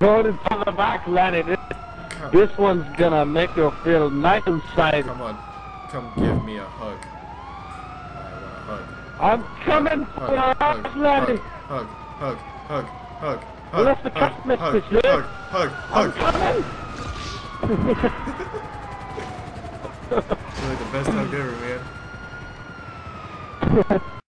Going into the back, Lanny. This one's gonna make you feel nice inside. Come on. Come give me a hug. I want a hug. I'm coming for your ass, Lanny. Hug. Hug. Hug. Hug. Well, that's the cut message, hug. Hug. I'm Hug. coming! You're like the best hug ever, man.